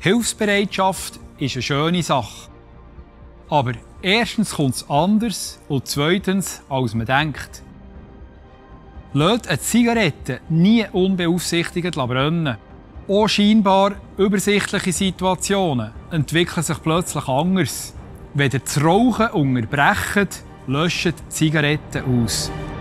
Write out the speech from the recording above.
Hilfsbereitschaft ist eine schöne Sache. Aber erstens kommt es anders und zweitens, als man denkt. Lasst eine Zigarette nie unbeaufsichtigt brennen. Auch scheinbar übersichtliche Situationen entwickeln sich plötzlich anders. Wenn ihr das Rauchen unterbrecht, löscht die Zigarette aus.